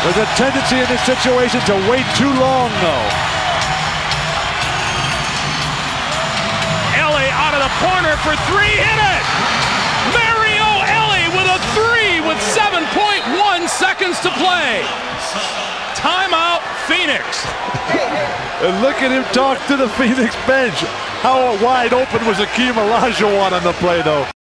There's a tendency in this situation to wait too long, though. Elie out of the corner for three, hit it! Elie with a three with 7.1 seconds to play. Timeout, Phoenix. And look at him talk to the Phoenix bench. How wide open was Akeem Olajuwon on the play, though?